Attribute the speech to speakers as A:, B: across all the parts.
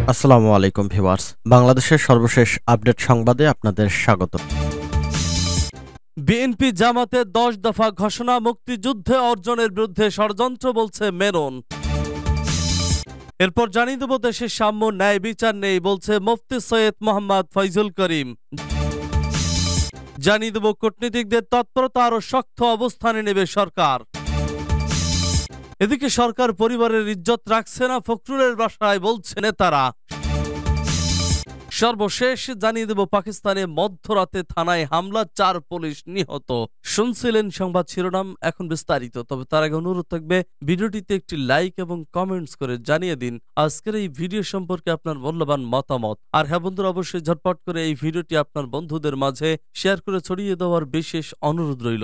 A: আসসালামু আলাইকুম ভিউয়ার্স, বাংলাদেশের সর্বশেষ আপডেট সংবাদে আপনাদের স্বাগত।
B: বিএনপি জামাতের 10 দফা ঘোষণা, মুক্তিযুদ্ধে অর্জনের বিরুদ্ধে ষড়যন্ত্র বলছে মেনন। এরপর জানিয়ে দেব দেশের সাম্য ন্যায় বিচার নেই বলছে মুফতি সৈয়দ মোহাম্মদ ফয়জুল করিম। জানিয়ে দেব কূটনীতিকদের তৎপরতা আরো শক্ত অবস্থানে নেবে সরকার। এদিকে সরকার পরিবারের ইজ্জত রাখছে না ফখরুলের বাসায় বলছে নেতারা। সর্বশেষ জানিয়ে দেব পাকিস্তানে মধ্যরাতে থানায় হামলা, 4 পুলিশ নিহত। শুনছিলেন সংবাদ শিরোনাম, এখন বিস্তারিত। তবে তার আগে অনুরোধ থাকবে ভিডিওটিতে একটি লাইক এবং কমেন্টস করে জানিয়ে দিন আজকের এই ভিডিও সম্পর্কে আপনার মূল্যবান মতামত। আর হ্যাঁ বন্ধুরা, অবশ্যই ঝটপট করে এই ভিডিওটি আপনার বন্ধুদের মাঝে শেয়ার করে ছড়িয়ে দেওয়ার বিশেষ অনুরোধ রইল।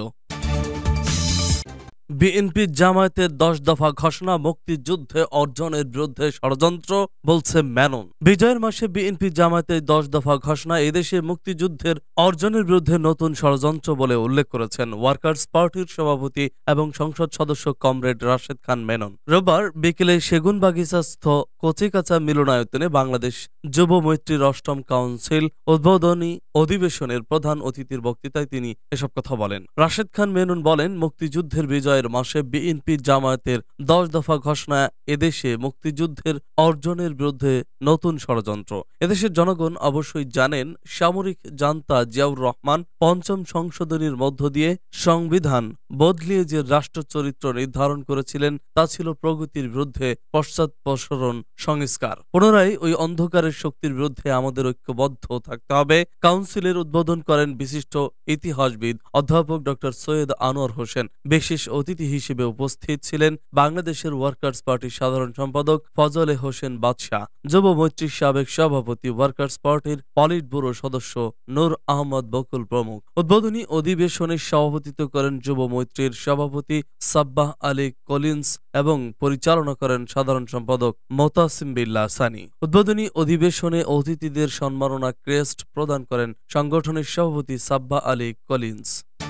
B: বিএনপি জামায়াতের 10 দফা ঘোষণা, মুক্তিযুদ্ধে অর্জনের বিরুদ্ধে ষড়যন্ত্র বলছে মেনন। বিজয়ের মাসে বিএনপি জামায়াতের 10 দফা ঘোষণা এদেশে মুক্তিযুদ্ধের অর্জনের বিরুদ্ধে নতুন ষড়যন্ত্র বলে উল্লেখ করেছেন ওয়ার্কার্স পার্টির সভাপতি এবং সংসদ সদস্য কমরেড রাশেদ খান মেনন। রোববার বিকেলে সেগুনবাগিচাস্থ কচিকাঁচা মিলনায়তনে বাংলাদেশ যুব মৈত্রীর 8ম কাউন্সিল উদ্বোধনী অধিবেশনের প্রধান অতিথির বক্তৃতায় তিনি এসব কথা বলেন। রাশেদ খান মেনন বলেন, মুক্তিযুদ্ধের বিজয়ের মাসে বিএনপি জামায়াতের 10 দফা ঘোষণা এদেশে মুক্তিযুদ্ধের অর্জনের বিরুদ্ধে নতুন ষড়যন্ত্র। এদেশের জনগণ অবশ্যই জানেন, সামরিক জান্তা জিয়াউর রহমান 5ম সংশোধনীর মধ্য দিয়ে সংবিধান বদলিয়ে যে রাষ্ট্র চরিত্র নির্ধারণ করেছিলেন তা ছিল প্রগতির বিরুদ্ধে পশ্চাৎপসরণ সংস্কার। পুনরায় ওই অন্ধকারের শক্তির বিরুদ্ধে আমাদের ঐক্যবদ্ধ থাকতে হবে। কাউন্সিলের উদ্বোধন করেন বিশিষ্ট ইতিহাসবিদ অধ্যাপক ডক্টর সৈয়দ আনোয়ার হোসেন। বিশেষ অতিথি হিসেবে উপস্থিত ছিলেন বাংলাদেশের ওয়ার্কার্স পার্টির সাধারণ সম্পাদক ফজলে হোসেন বাদশাহ, যুব মৈত্রীর সাবেক সভাপতি, ওয়ার্কার্স পার্টির পলিট ব্যুরো সদস্য নূর আহমদ বকুল প্রমুখ। উদ্বোধনী অধিবেশনে সভাপতিত্ব করেন যুব মৈত্রীর সভাপতি সাব্বাহ আলী কলিন্স এবং পরিচালনা করেন সাধারণ সম্পাদক মোতাসিম বিল্লাহ সানি। উদ্বোধনী অধিবেশনে অতিথিদের সম্মাননা ক্রেস্ট প্রদান করেন সংগঠনের সভাপতি সাব্বাহ আলী কলিন্স।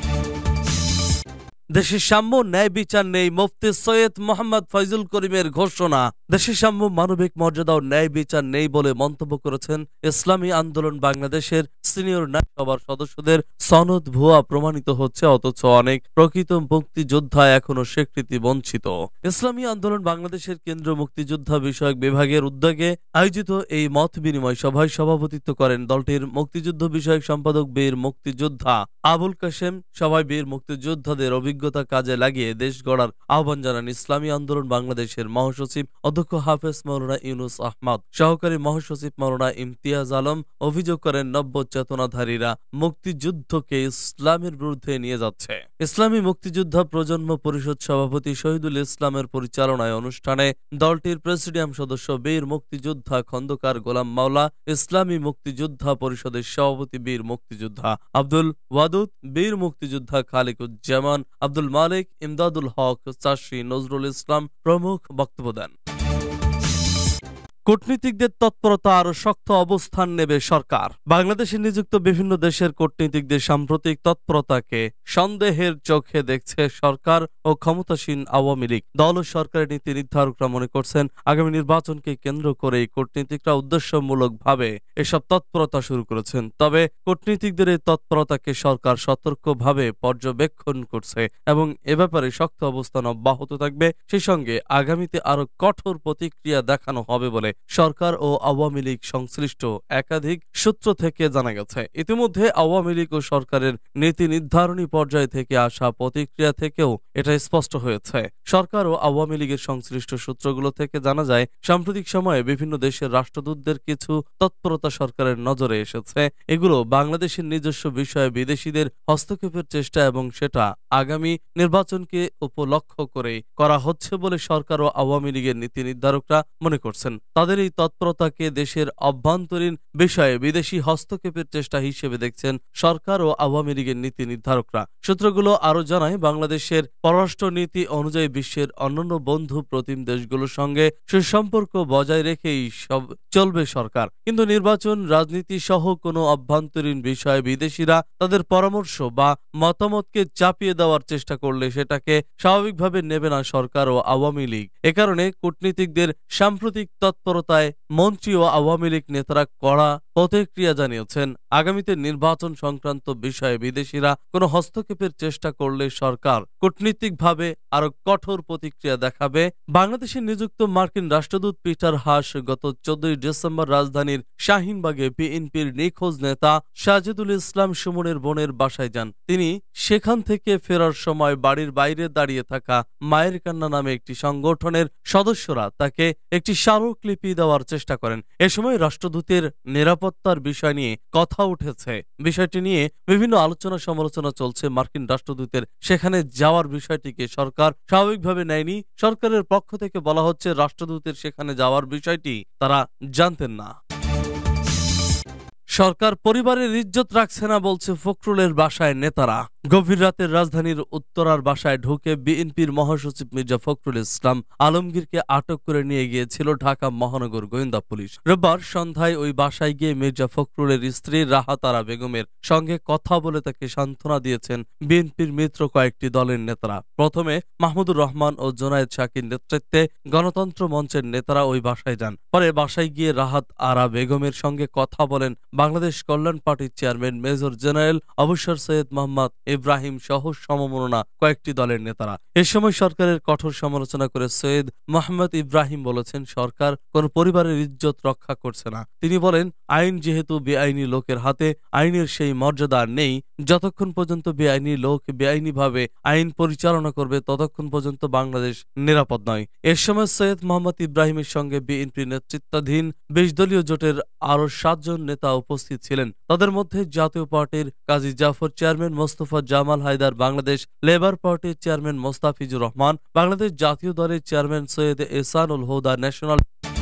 B: দেশের সাম্য ন্যায় বিচার নেই, মুফতি সৈয়দ মোহাম্মদ ফয়জুল করিমের ঘোষণা। দেশের সাম্য, মানবিক মর্যাদা ও ন্যায় বিচার নেই বলে মন্তব্য করেছেন ইসলামী আন্দোলন বাংলাদেশের সিনিয়র ন্যায় সভার সদস্যদের সনদ ভুয়া প্রমাণিত হচ্ছে, অথচ অনেক প্রকৃত মুক্তিযোদ্ধা এখনো স্বীকৃতি বঞ্চিত। ইসলামী আন্দোলন বাংলাদেশের কেন্দ্রীয় মুক্তিযোদ্ধা বিষয়ক বিভাগের উদ্যোগে আয়োজিত এই মত বিনিময় সভায় সভাপতিত্ব করেন দলটির মুক্তিযুদ্ধ বিষয়ক সম্পাদক বীর মুক্তিযোদ্ধা আবুল কাশেম। সভায় বীর মুক্তিযোদ্ধাদের অভিজ্ঞতা কাজে লাগিয়ে দেশ গড়ার আহ্বান জানান ইসলামী আন্দোলন বাংলাদেশের মহাসচিব অধ্যক্ষ হাফেজ মাওলানা ইউনুস আহমদ। সহকারী মহাসচিব মাওলানা ইমতিয়াজ আলম অভিযোগ করেন, নব্য চেতনাধারীরা মুক্তিযুদ্ধকে ইসলামের বিরুদ্ধে নিয়ে যাচ্ছে। ইসলামী মুক্তিযোদ্ধা প্রজন্ম পরিষদ সভাপতি শহীদুল ইসলামের পরিচালনায় অনুষ্ঠানে দলটির প্রেসিডিয়াম সদস্য বীর মুক্তিযোদ্ধা খন্দকার গোলাম মাওলা, ইসলামী মুক্তিযোদ্ধা পরিষদের সভাপতি বীর মুক্তিযোদ্ধা আব্দুল ওয়াদুদ, বীর মুক্তিযোদ্ধা খালিকুজ্জামান, আব্দুল মালিক, ইমদাদুল হক, চাষী নজরুল ইসলাম প্রমুখ বক্তব্য দেন। কূটনীতিকদের তৎপরতা আরো শক্ত অবস্থান নেবে সরকার। বাংলাদেশে নিযুক্ত বিভিন্ন দেশের কূটনীতিকদের সাম্প্রতিক তৎপরতাকে সন্দেহের চোখে দেখছে সরকার ও ক্ষমতাসীন আওয়ামী লীগ। দল ও সরকারের নীতি নির্ধারকরা মনে করছেন, আগামী নির্বাচনকে কেন্দ্র করে কূটনীতিকরা উদ্দেশ্যমূলকভাবে এসব তৎপরতা শুরু করেছেন। তবে কূটনীতিকদের এই তৎপরতাকে সরকার সতর্কভাবে পর্যবেক্ষণ করছে এবং এ ব্যাপারে শক্ত অবস্থান অব্যাহত থাকবে। সেই সঙ্গে আগামীতে আরো কঠোর প্রতিক্রিয়া দেখানো হবে বলে সরকার ও আওয়ামী লীগ সংশ্লিষ্ট একাধিক সূত্র থেকে জানা গেছে। ইতিমধ্যে আওয়ামী লীগ ও সরকারের নীতি নির্ধারণী পর্যায় থেকে আসা প্রতিক্রিয়া থেকেও এটা স্পষ্ট হয়েছে। সরকার ও আওয়ামী লীগের সংশ্লিষ্ট সূত্রগুলো থেকে জানা যায়, সাম্প্রতিক সময়ে বিভিন্ন দেশের রাষ্ট্রদূতদের কিছু তৎপরতা সরকারের নজরে এসেছে। এগুলো বাংলাদেশের নিজস্ব বিষয়ে বিদেশিদের হস্তক্ষেপের চেষ্টা এবং সেটা আগামী নির্বাচনকে উপলক্ষ করে করা হচ্ছে বলে সরকার ও আওয়ামী লীগের নীতি নির্ধারকরা মনে করছেন। তাদের এই তৎপরতাকে দেশের অভ্যন্তরীণ বিষয়ে বিদেশি হস্তক্ষেপের চেষ্টা হিসেবে দেখছেন সরকার ও আওয়ামী লীগের নীতি নির্ধারকরা। সূত্রগুলো আরো জানায়, বাংলাদেশের পররাষ্ট্র নীতি অনুযায়ী বিশ্বের অন্যান্য বন্ধু প্রতিম দেশগুলোর সঙ্গে সুসম্পর্ক বজায় রেখেই সব চলবে সরকার। কিন্তু নির্বাচন, রাজনীতি সহ কোনো অভ্যন্তরীণ বিষয়ে বিদেশিরা তাদের পরামর্শ বা মতামতকে চাপিয়ে দেওয়ার চেষ্টা করলে সেটাকে স্বাভাবিকভাবে নেবে না সরকার ও আওয়ামী লীগ। এ কারণে কূটনীতিকদের সাম্প্রতিক তৎপর তৎপরতায় মন্ত্রী ও আওয়ামী লীগ নেতারা কড়া প্রতিক্রিয়া জানিয়েছেন। আগামীতে নির্বাচন সংক্রান্ত বিষয়ে বিদেশিরা কোনো হস্তক্ষেপের চেষ্টা করলে সরকার কূটনীতিকভাবে আরো কঠোর প্রতিক্রিয়া দেখাবে। বাংলাদেশে নিযুক্ত মার্কিন রাষ্ট্রদূত পিটার হাস গত 14 ডিসেম্বর রাজধানীর শাহিনবাগে বিএনপির নিখোঁজ নেতা সাজেদুল ইসলাম সুমনের বোনের বাসায় যান। তিনি সেখান থেকে ফেরার সময় বাড়ির বাইরে দাঁড়িয়ে থাকা মায়ের কান্না নামে একটি সংগঠনের সদস্যরা তাকে একটি স্মারকলিপি দেওয়ার চেষ্টা করেন। এ সময় রাষ্ট্রদূতের নিরাপত্তার বিষয় নিয়ে কথা উঠেছে। বিষয়টি নিয়ে বিভিন্ন আলোচনা সমালোচনা চলছে। মার্কিন রাষ্ট্রদূতের সেখানে যাওয়ার বিষয়টিকে সরকার স্বাভাবিকভাবে নেয়নি। সরকারের পক্ষ থেকে বলা হচ্ছে রাষ্ট্রদূতের সেখানে যাওয়ার বিষয়টি তারা জানতেন না। সরকার পরিবারের ইজ্জত রাখছে না বলছে ফখরুলের বাসায় নেতারা। গভীর রাতের রাজধানীর উত্তরার বাসায় ঢুকে বিএনপির মহাসচিব মির্জা ফখরুল ইসলাম আলমগীরকে আটক করে নিয়ে গিয়েছিল ঢাকা মহানগর গোয়েন্দা পুলিশ। রোববার সন্ধ্যায় ওই বাসায় গিয়ে মির্জা ফখরুলের স্ত্রী রাহাতারা বেগমের সঙ্গে কথা বলে তাকে সান্ত্বনা দিয়েছেন বিএনপির মিত্র কয়েকটি দলের নেতারা। প্রথমে মাহমুদুর রহমান ও জোনায়েদ সাকির নেতৃত্বে গণতন্ত্র মঞ্চের নেতারা ওই বাসায় যান। পরে বাসায় গিয়ে রাহাত আরা বেগমের সঙ্গে কথা বলেন বাংলাদেশ কল্যাণ পার্টির চেয়ারম্যান মেজর জেনারেল অবসর সৈয়দ মোহাম্মদ ইব্রাহিম সহ সমমনা কয়েকটি দলের নেতারা। এ সময় সরকারের কঠোর সমালোচনা করে সৈয়দ মোহাম্মদ ইব্রাহিম বলেছেন, সরকার কোন পরিবারের ইজ্জত রক্ষা করছে না। তিনি বলেন, আইন যেহেতু বেআইনি লোকের হাতে, আইনের সেই মর্যাদা নেই। যতক্ষণ পর্যন্ত বেআইনি লোক বেআইনিভাবে আইন পরিচালনা করবে ততক্ষণ পর্যন্ত বাংলাদেশ নিরাপদ নয়। এ সময় সৈয়দ মোহাম্মদ ইব্রাহিমের সঙ্গে বিএনপি নেতৃত্বাধীন 20 দলীয় জোটের আরো 7 জন নেতা উপস্থিত ছিলেন। তাদের মধ্যে জাতীয় পার্টির কাজী জাফর চেয়ারম্যান মোস্তফা জামাল হায়দার, বাংলাদেশ লেবার পার্টির চেয়ারম্যান মোস্তাফিজুর রহমান, বাংলাদেশ জাতীয় দলের চেয়ারম্যান সৈয়দ এহসানুল হুদা, ন্যাশনাল।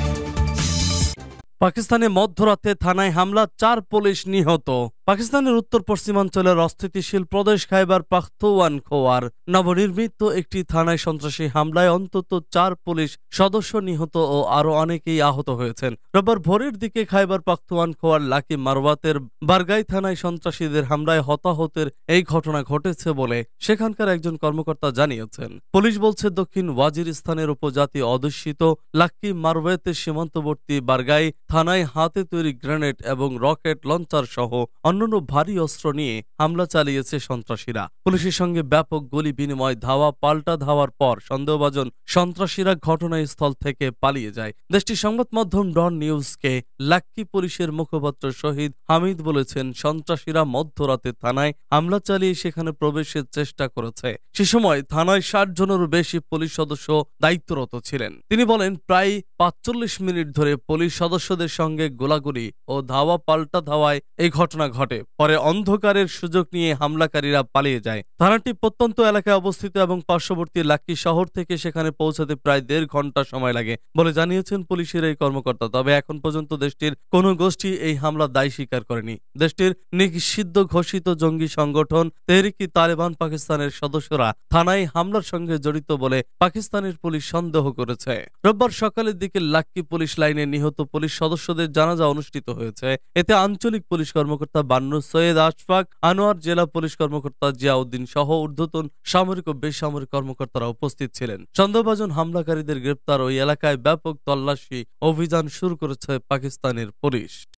B: পাকিস্তানে মধ্যরাতে থানায় হামলা, 4 পুলিশ নিহত। পাকিস্তানের উত্তর পশ্চিমাঞ্চলের অস্থিতিশীল প্রদেশ খাইবার পাখতুনখোয়ার নবনির্মিত একটি থানায় সন্ত্রাসী হামলায় অন্তত 4 পুলিশ সদস্য নিহত ও আরো অনেকেই আহত হয়েছেন। রোববার ভোরের দিকে খাইবার পাখতুনখোয়ার লাকি মারওয়াতের বারগাই থানায় সন্ত্রাসীদের হামলায় হতাহতের এই ঘটনা ঘটেছে বলে সেখানকার একজন কর্মকর্তা জানিয়েছেন। পুলিশ বলছে, দক্ষিণ ওয়াজিরিস্তানের উপজাতি অধ্যুষিত লাকি মারওয়াতের সীমান্তবর্তী বারগাই থানায় হাতে তৈরি গ্রেনেড এবং রকেট লঞ্চার সহ অন্যান্য ভারী অস্ত্র নিয়ে হামলা চালিয়েছে সন্ত্রাসীরা। পুলিশের সঙ্গে ব্যাপক গুলি বিনিময়, ধাওয়া পাল্টা ধাওয়ার পর সন্দেহভাজন সন্ত্রাসীরা ঘটনাস্থল থেকে পালিয়ে যায়। দেশটির সংবাদ মাধ্যম ডন নিউজকে লাক্কি পুলিশের মুখপাত্র শহীদ হামিদ বলেছেন, সন্ত্রাসীরা মধ্যরাতে থানায় হামলা চালিয়ে সেখানে প্রবেশের চেষ্টা করেছে। সে সময় থানায় 60 জনেরও বেশি পুলিশ সদস্য দায়িত্বরত ছিলেন। তিনি বলেন, প্রায় 45 মিনিট ধরে পুলিশ সদস্যদের সঙ্গে গোলাগুলি ও ধাওয়া পাল্টা ধাওয়ায় এই ঘটনা ঘটে। পরে অন্ধকারের সুযোগ নিয়ে হামলাকারীরা পালিয়ে যায়। থানাটি প্রত্যন্ত এলাকায় অবস্থিত এবং পার্শ্ববর্তী লাক্কি শহর থেকে সেখানে পৌঁছাতে প্রায় 1.5 ঘন্টা সময় লাগে বলে জানিয়েছেন পুলিশের এই কর্মকর্তা। তবে এখন পর্যন্ত দেশটির কোনো গোষ্ঠী এই হামলা দায় স্বীকার করেনি। দেশটির নিষিদ্ধ ঘোষিত জঙ্গি সংগঠন তেহরিক-ই-তালেবান পাকিস্তানের সদস্যরা থানায় হামলার সঙ্গে জড়িত বলে পাকিস্তানের পুলিশ সন্দেহ করেছে। রোববার সকালের দিকে লাক্কি পুলিশ লাইনে নিহত পুলিশ সদস্যদের জানাজা অনুষ্ঠিত হয়েছে। এতে আঞ্চলিক পুলিশ কর্মকর্তা বান্নু সৈয়দ আশফাক আনোয়ার, জেলা পুলিশ কর্মকর্তা জিয়াউদ্দিন সহ ঊর্ধ্বতন সামরিক ও বেসামরিক কর্মকর্তারা উপস্থিত ছিলেন। সন্দেহভাজন হামলাকারীদের গ্রেপ্তার ওই এলাকায় ব্যাপক তল্লাশি অভিযান শুরু করেছে পাকিস্তানের পুলিশ।